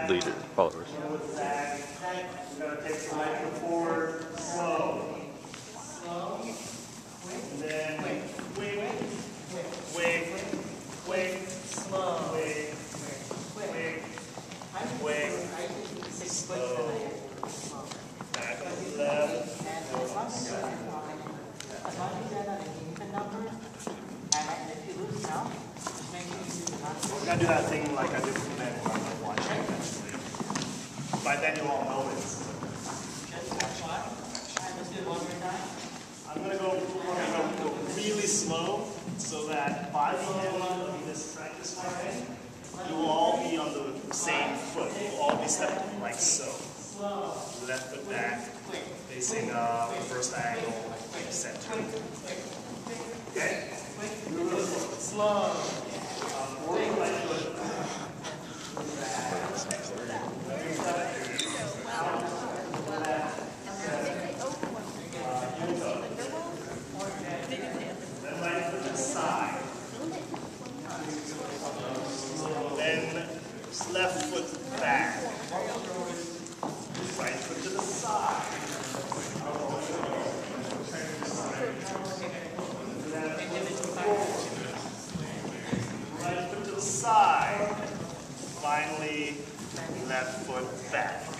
leader followers. We're going to take the right foot forward, slow. And then quick, slow, quick, slow. Back to the left. We're going to do that thing like I did from then when I'm watching. By then you'll all know it. I'm going to go really slow so that by the end of this practice time, you will all be on the same foot. You'll all be stepping like so. Left foot back, facing reverse diagonal, center. Okay? Slow. Forward right foot. Then right foot to the side. Then left foot back. Right foot to the side. Right foot to the side. Finally, left foot back.